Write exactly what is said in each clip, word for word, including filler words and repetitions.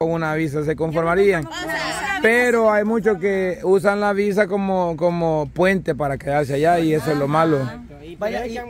con una visa se conformarían. Pero hay muchos que usan la visa como, como puente para quedarse allá y eso es lo malo. Vaya, y,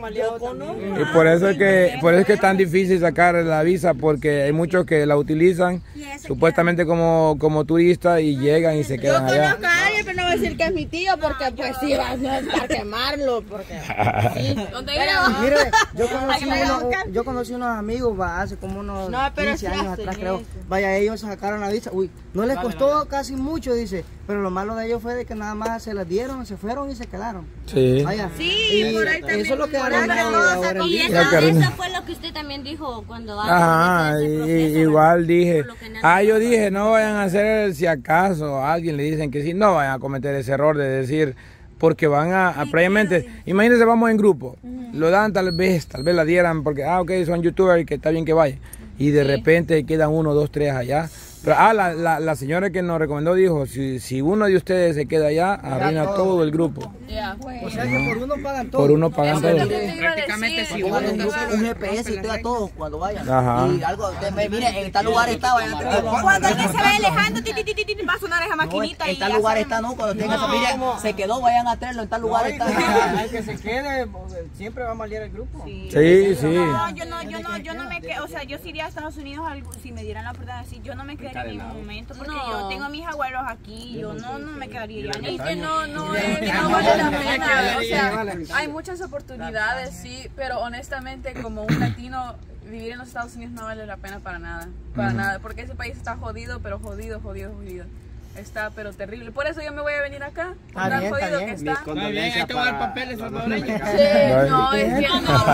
y por eso es que por eso es que es tan difícil sacar la visa, porque hay muchos que la utilizan supuestamente como, como turistas y llegan y se quedan allá. Yo conozco a alguien, pero no voy a decir que es mi tío, porque pues sí, va a estar quemarlo, porque... Sí. Pero, mire, yo conocí, uno, yo conocí unos amigos va, hace como unos no, quince años atrás, creo. Vaya, ellos sacaron la visa, uy, no les costó casi mucho, dice, pero lo malo de ellos fue de que nada más se las dieron, se fueron y se quedaron. Sí. Vaya, sí, y por ahí también. Eso es lo que ahora Y eso, eso fue lo que usted también dijo cuando... Ajá, y, igual dije, ah, yo dije, no vayan a hacer, si acaso a alguien le dicen que sí, no vayan a cometer ese error de decir, porque van a, a previamente, imagínense, vamos en grupo, lo dan tal vez, tal vez la dieran, porque, ah, ok, son youtubers y que está bien que vayan, y de repente quedan uno, dos, tres allá. Pero, ah, la, la, la señora que nos recomendó dijo, si, si uno de ustedes se queda allá, arruina todo. todo el grupo. Yeah. O sea que por uno pagan todo. Por uno pagan todo. Prácticamente si uno un, un G P S y te da todo cuando vayan. Ajá. Y algo, mire, en tal lugar está, vayan a Cuando alguien se va alejando, va a sonar esa maquinita. No, en tal lugar está, no, cuando tenga esa, mire, se quedó, vayan a traerlo, en tal lugar está. El que se quede, siempre va a malear el grupo. Sí, sí. sí. No, yo no, yo no, yo no me quedo, o sea, yo si iría a Estados Unidos, si me dieran la oportunidad de decir, yo no me quedaría en ningún momento, porque no. yo tengo a mis abuelos aquí, yo no, no me quedaría ya. Es que no, no, es que no vale la pena, o sea, hay muchas oportunidades, sí, pero honestamente como un latino vivir en los Estados Unidos no vale la pena para nada, para uh-huh. nada, porque ese país está jodido, pero jodido, jodido, jodido. Está, pero terrible. Por eso yo me voy a venir acá. Ah, tan bien, jodido bien. que está. Está bien, hay que dar papeles salvadoreños. Sí, no, es que no.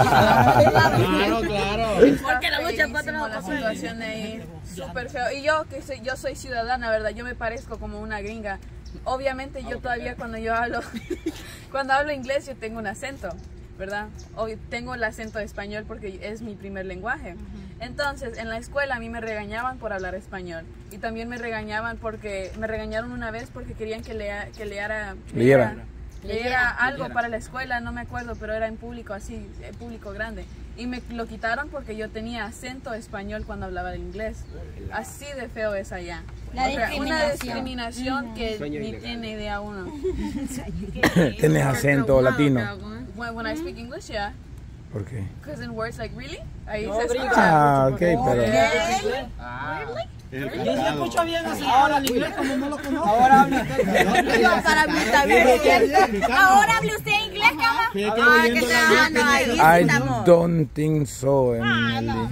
Claro, claro. Porque la lucha contra la situación de ahí súper feo. Y yo, que soy, yo soy ciudadana, ¿verdad? Yo me parezco como una gringa. Obviamente yo todavía cuando yo hablo, cuando hablo inglés yo tengo un acento, ¿verdad? Hoy tengo el acento español porque es mi primer lenguaje. Entonces, en la escuela a mí me regañaban por hablar español. Y también me regañaban porque, me regañaron una vez porque querían que lea, que leara, leyera, leyera algo para la escuela, no me acuerdo, pero era en público así, en público grande. Y me lo quitaron porque yo tenía acento español cuando hablaba el inglés. Así de feo es allá. La o sea, discriminación. Una discriminación que ni tiene idea uno. ¿Tienes acento latino? When, when I speak English, yeah. ¿Por qué? Because in words like really, ahí no, se escucha. Ah, ok, pero... Ah, really? Yo se escucho bien así, ahora el inglés como no lo conozco. Ahora habla usted. Yo para mí está bien. Ahora hable usted inglés, cama. Ah, que se hablando ahí. I don't think so, Emily. Ah, no.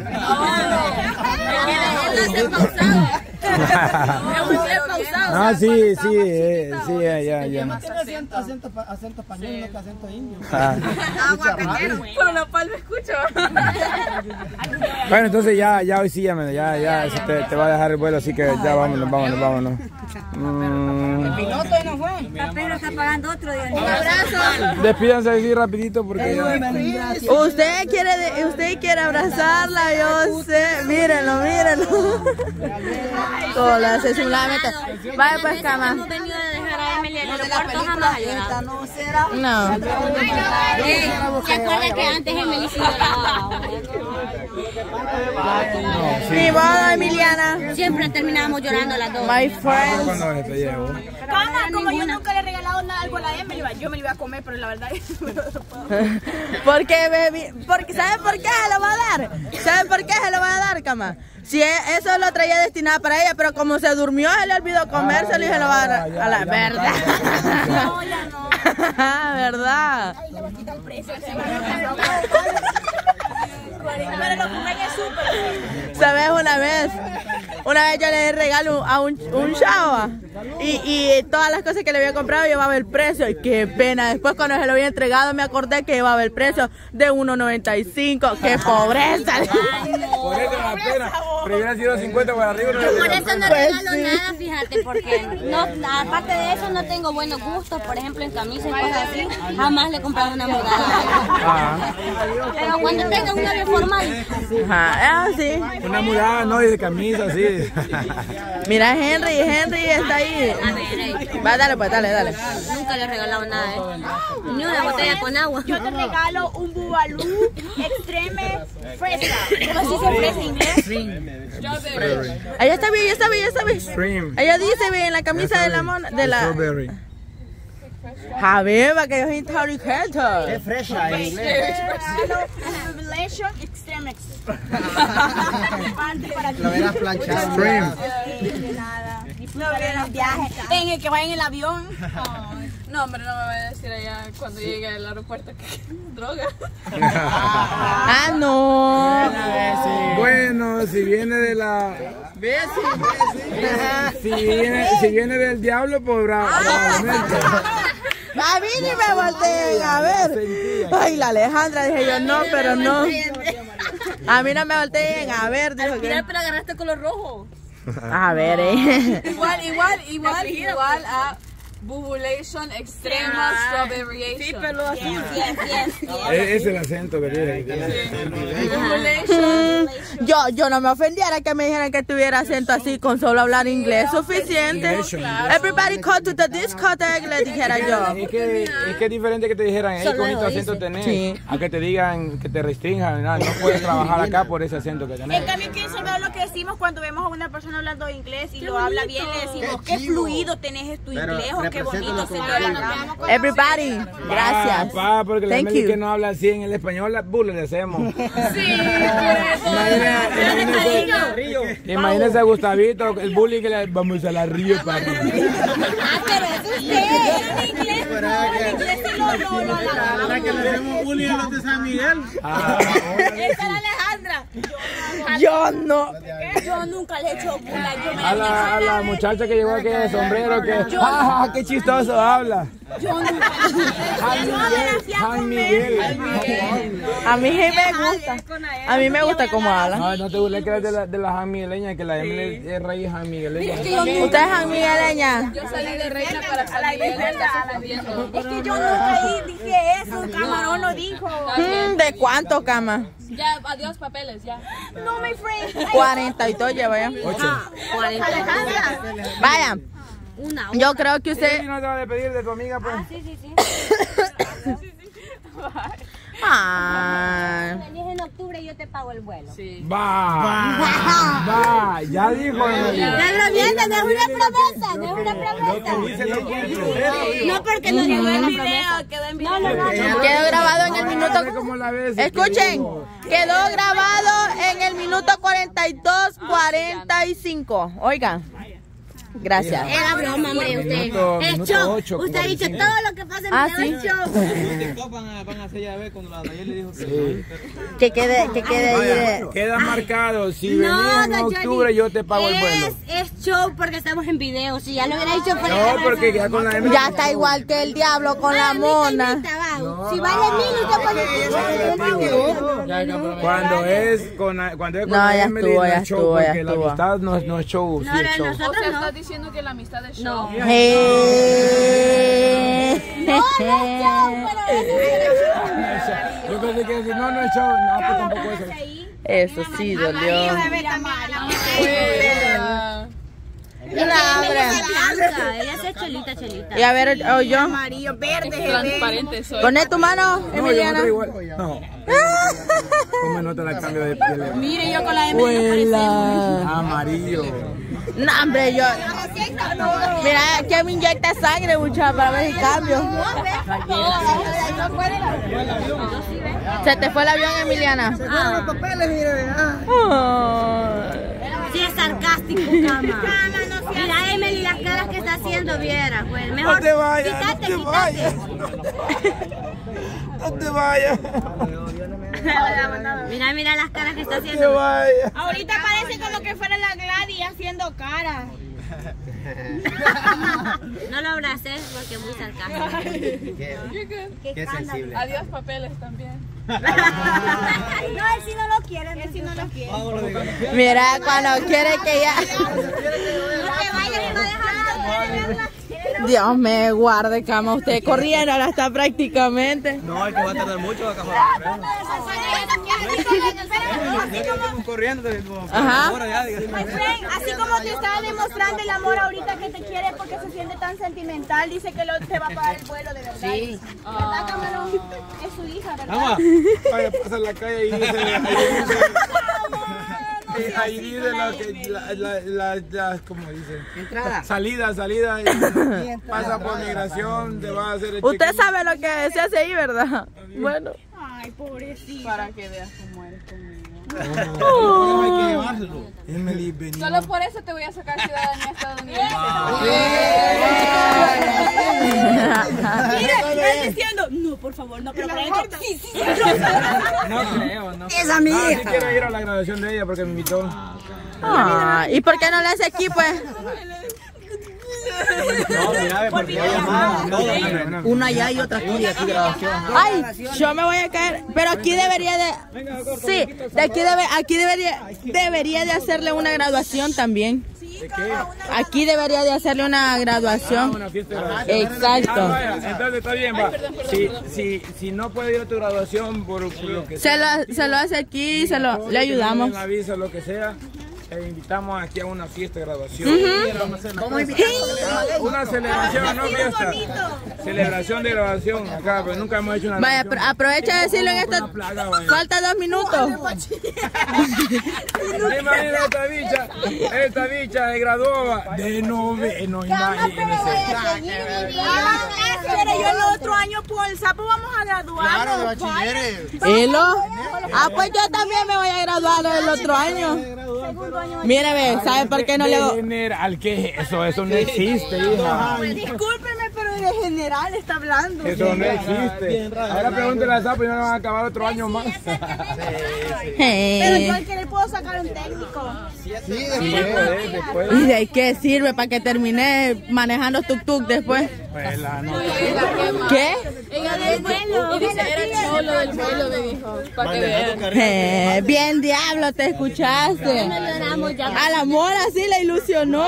Ah, sí, sí, eh, sí, ya, ya, ya. No tiene acento, acento, acento español, no que acento indio. Pero la palma escucho. Bueno, entonces ya, ya hoy sí, ya, ya, ya, ya te, te va a dejar el vuelo, así que ya vámonos, vámonos, vámonos. Mm. El piloto y no fue. Pedro está pagando otro día. Un abrazo. Despídanse así rapidito porque ya... Usted quiere, usted quiere abrazarla, yo sé. Mírenlo, mírenlo. Hola, se simulamente. Vaya pues, cama. Hemos venido a dejar a Emily en el aeropuerto, jamás ha llorado. no será. No. Ey, ¿se acuerda que antes Emily sí lloraba? Mi boda, Emiliana. Siempre terminábamos llorando las dos. My friends. ¿Cuándo te llevo? Cama, como yo nunca le he regalado nada algo a la Emily, yo me lo iba a comer, pero la verdad es que no lo puedo. Porque, baby, porque, ¿saben por qué se lo va a dar? ¿Saben por qué se lo va a dar, cama? Si eso lo traía destinado para ella, pero como se durmió, se le olvidó comérselo y se lo va a dar a la verdad. No, ya no. ¿Verdad? Ay, le va a quitar el precio. Pero lo comen es súper. ¿Sabes? Una vez, una vez yo le regalo a un, un chavo y, y todas las cosas que le había comprado llevaba el precio. Y qué pena, después cuando se lo había entregado me acordé que llevaba el precio de uno noventa y cinco. ¡Qué pobreza! Por eso la pena, pero hubiera sido cincuenta para arriba. No por eso no pues regalo sí. nada, fíjate, porque no, aparte de eso no tengo buenos gustos, por ejemplo en camisas y cosas así, jamás le he comprado una mudada. Ah. Pero cuando tenga un novio formal. Ajá, ah, sí. Una mudada, no, y de camisa, sí. Mira, Henry, Henry está ahí. A ver, ahí. Va, dale, pues, dale, dale. Nunca le he regalado nada, ¿eh? Ni una botella con agua. Yo te regalo un Bubalú Extreme Fresa. ¿Cómo se dice fresa inglés? Strawberry. Ella está bien, ella está bien, ella está bien. Stream. Ella dice bien en la camisa de la mona, de la... Strawberry. A ver, para que yo soy inteligente. Es fresha en inglés. Revelation Extreme. Lo verás planchado. Stream. En el viaje, en el que vaya en el avión. No, hombre, no me voy a decir allá cuando llegue al aeropuerto que droga. Ah, no. Bueno, si viene de la... Si viene, si viene del diablo, pues bra- probablemente. A mí ni me volteen a ver. Ay, la Alejandra, dije yo, no, pero no. A mí no me volteen a ver, dijo que... Pero agarraste color rojo. A ver, eh. Igual, igual, igual, igual a Bubulation Extrema Strawberryation. Sí, pero así. Es, es el acento que tiene. Bubulation. Yo, yo no me ofendiera que me dijeran que tuviera acento así con solo hablar inglés suficiente. Everybody call to the discotheque, le dijera yo. Es que, es que es diferente que te dijeran, hey, qué bonito acento tenés, Sí. a que te digan, que te restrinjan, no, no puedes trabajar acá por ese acento que tenés. En cambio, que eso no es lo que decimos cuando vemos a una persona hablando inglés y lo habla bien, le decimos, qué fluido tenés tu inglés o qué bonito se ve. Everybody, gracias. Pa, porque la Thank Meli you. que no habla así en el español, la burla le hacemos. Sí, Imagínese, imagínese a Gustavito, el bullying que le vamos a la río, papi. Ah, pero eso es usted. En inglés, en inglés sí lo lo lo Para que le hacemos bullying a los de San Miguel. Ah, Esa es Alejandra. Yo no. Yo nunca le he hecho bula. Yo me a la, a la muchacha que llegó aquí de sombrero, que, ¡ah, qué chistoso habla! Yo nunca. Juan Miguel. A mí sí me gusta. A mí me gusta cómo habla. No, no te burles que eres de la, de la San Migueleña, que la Emily es raíz San Migueleña. ¿Usted es San Migueleña? yo salí de reina para San Miguel. Es que yo nunca ahí dije eso. Un camarón lo dijo. Mm, ¿De cuánto, cama? Ya, adiós papeles, ya. No, my friend. cuarenta y dos lleva ya. Alejandra. Vaya, Una. yo creo que ¿Y usted... no te vas a despedir de tu amiga, pues? Sí, sí, sí. Ah, Venís en octubre y yo te pago el vuelo. Sí. Va, va, ya dijo Emily. No lo mientas, no es una promesa, no es una promesa. No, porque no llegó el video, quedó en video. No, no, no. quedó grabado en el minuto... ¿Cómo la ves? Escuchen, quedó grabado en el minuto cuarenta y dos cuarenta y cinco. Oigan, gracias. Era broma, hombre, usted. Minuto- Es minuto show. ocho, Usted ha dicho cuarenta y cinco. todo lo que pasa en Ah, video sí. es show. TikTok van a, van a hacer ya ver cuando la Daniel le dijo que Que quede, que quede ahí de... Queda marcado, si No, venís en don octubre Johnny, yo te pago el es, vuelo. Es show porque estamos en video. Si ya lo hubiera dicho fuera No, porque ya con la Emily... Ya está igual que el diablo con la mona. Si vale mil, usted pone. Cuando es con, cuando es con No, la ya Emily estuvo, no ya es show, estuvo, ya porque la estuvo. amistad no es, no es show, sí No, es no, show. O nosotros sea, no. estás diciendo que la amistad es show. Hey. No, no es show, pero eso es show. Yo pensé que decir, no, no es show, no, pues tampoco es eso. Eso sí dolió. Ella es chelita, chelita. Y a ver, oh, yo. Amarillo, verde, Transparente soy. Poné tu mano, No, yo Emiliana. no igual. No. ¿Cómo nota el cambio de piel? Mire, yo con la M no parecemos. Amarillo. No, hombre, yo. Mira, que me inyecta sangre, muchacha, para ver el cambio. Se te fue el avión, Emiliana. Ah. Los papeles, mire, ah. Oh. Sí, es sarcástico, cama. Mira, Emily, las caras que está haciendo, viera. Pues mejor. No te vayas, quítate, no te quítate. vayas. No te vayas. Mira, mira las caras que está No te haciendo. vayas. Ahorita parece como que fuera la Gladys haciendo caras. No lo abraces porque es muy sarcástico. Qué, qué sensible. Adiós papeles también. No, él sí no lo quiere, él sí no lo quiere. Mira, cuando quiere que ya. No te vayas y no dejas de verla. Dios me guarde, cama. Usted corriendo la está prácticamente. no, es que va a tardar mucho a acabar. Estamos corriendo Ajá. ahora ya, diga. My friend, así como te estaba demostrando el amor ahorita que te quiere porque se siente tan sentimental, dice que lo, te va a pagar el vuelo de verdad. Sí. ¿Verdad, Camarón? Es su hija, ¿verdad? Vamos. Vaya, pasa en la calle y dice... ahí dice lo que, la, la, la, la, ¿cómo dice? Entrada. Salida, salida. Pasa por migración, te va a hacer el Usted check-in. sabe lo que se hace ahí, ¿verdad? Bueno. Ay, pobrecita. Para que veas cómo eres conmigo. Oh. Hay que llevárselo. Emily, vení. Solo por eso te voy a sacar ciudadanía estadounidense. Mira, estás diciendo, no, por favor, no, pero creen que sí, sí, sí. No creo, no. Esa mía. Ah, sí quiero ir a la graduación de ella porque me invitó. Ah, ¿y por qué no le hace aquí, pues? No, mira, porque ella manda. Una allá y otra aquí, aquí grabación. Ay, yo me voy a caer, pero aquí debería de, sí, de aquí debe, aquí debería, debería de hacerle una graduación también. Aquí debería de hacerle una graduación. Una fiesta de graduación. Exacto. Ah, vaya, entonces está bien, va. Si, si, si no puede ir a tu graduación por, por lo que Se sea, lo, se lo hace aquí y se lo, le ayudamos. una visa, lo que sea. E invitamos aquí a una fiesta de graduación. ¿Cómo invitamos? Una celebración, no fiesta. Celebración de graduación acá, pero nunca hemos hecho una Vaya, graduación. apro- aprovecha de decirlo en esta. Falta dos minutos. Imagina esta bicha, esta bicha se graduó de noveno, imagínense. Pero yo el otro año por el sapo vamos a graduarnos. ¿Elo? Ah, pues yo también me voy a graduar el otro año. Mire, ve, ¿sabe por qué no le hago? General, ¿qué es eso? Eso no existe, hija. Discúlpeme, pero de general está hablando. Eso no existe. Ahora pregúntele a Sapo y no le van a acabar otro año más. Pero Eh, yo al querer puedo sacar un técnico. Sí, después, después. ¿Y de qué sirve para que termine manejando tuk-tuk después? Pues la no. ¿Qué? Ella del vuelo. Y dice, era cholo del vuelo, me dijo. Para que vean. Eh, bien diablo, te escuchaste. A la mora sí la ilusionó.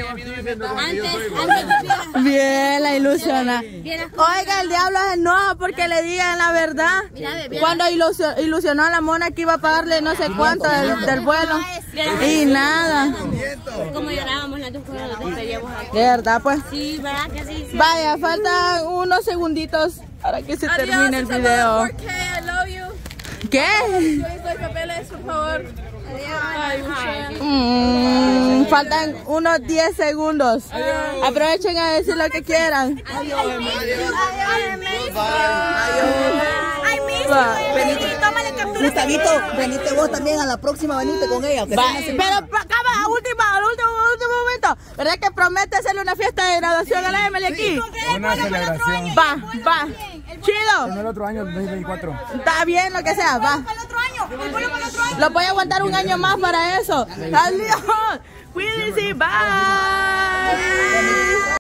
Bien, la ilusiona. Oiga, el diablo se enoja porque le digan la verdad. Cuando ilusio- ilusionó a la mona que iba a pagarle no sé cuánto del, del vuelo. Y nada. Como llorábamos las dos cosas, nos despedíamos aquí. De verdad, pues. Sí, ¿verdad que sí? Vaya, faltan unos segunditos para que se termine el video. Adiós, I love you. ¿Qué? Yo les doy papeles, por favor. Ay, muchacha. Mm, faltan unos diez segundos. Aprovechen a decir lo que quieran. Ay, miss, Va. Benito, tómale captura. Gustavito, venite vos también a la próxima, venite con ella. que Va, sea una semana. pero acaba a última, al último, último momento. ¿Verdad que promete hacerle una fiesta de graduación a la Emily aquí? Una celebración. Va, va. Chido. En el otro año, dos mil veinticuatro. Está bien lo que sea, va. Para el otro año, el vuelo para el otro año. Lo voy a aguantar un año más para eso. Adiós. Cuídense, bye.